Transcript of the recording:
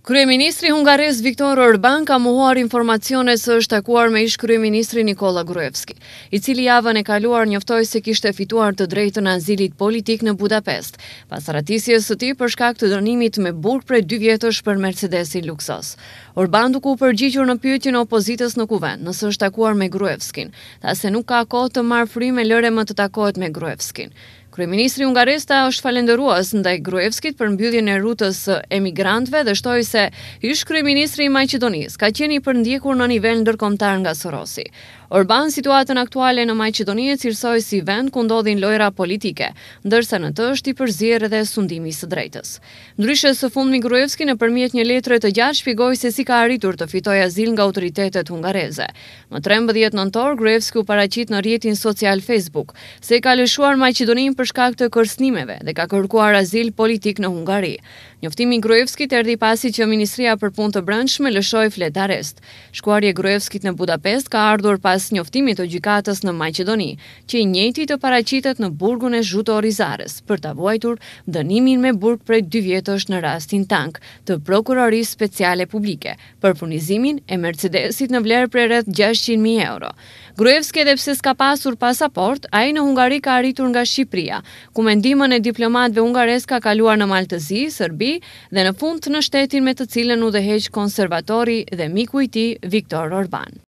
Kryeministri hungarez Viktor Orban ka mohuar informacione se është takuar me ish-kryeministri Nikola Gruevski, i cili javën e kaluar njoftoi se kishte fituar të drejtën azilit politik në Budapest, pas ratisjes së tij për shkak të dënimit me burg prej 2 vjetësh për Mercedesin luksos. Orban duke u përgjigjur në pyetjen e opozitës në kuvend nëse është takuar me Gruevskin, tha se nuk ka kohë të marrë frymë lëre më të takohet me Gruevskin. Kryeministri hungarez është falendërues ndaj Gruevskit për mbylljen e rrutës së emigrantëve dhe shtoi se ish-kryeministri i Maqedonisë ka qenë i përndjekur në nivel ndërkombëtar nga Sorosi. Orban situatën aktuale në Maqedoni e cilësoi si vend ku ndodhin lojra politike, ndërsa në të është i përzier edhe sundimi i së drejtës. Ndryshe së fundmi Gruevski nëpërmjet një letre të gjatë shpjegoi se si ka arritur të fitojë azil nga autoritetet hungareze. Më 13 nëntor Gruevski u paraqit në rrjetin social Facebook se ka lëshuar Maqedoninë për shkak të kërcënimeve dhe ka kërkuar azil politik në Hungari. Njoftimi i Gruevskit erdhi pasi që Ministria për Punë të Brendshme lëshoi flet arrest. Shkuarja e Gruevskit në Budapest ka ardhur pas njoftimit të gjykatës në Maqedoni, që i njëjti të paraqitet në burgun e Zhutorizares për ta vuajtur dënimin me burg prej 2 vjetësh në rastin Tank të Prokurorisë Speciale Publike për furnizimin e Mercedesit në vlerë prej rreth 600.000 euro. Gruevski, edhe pse s'ka pasur pasaport, ai në Hungari ka arritur nga Shqipëria, ku me ndihmën e diplomatëve hungarez ka kaluar në Maltëzi, Serbi dhe në fund në shtetin me të cilën udhëheq konservatori dhe miku i tij Viktor Orban.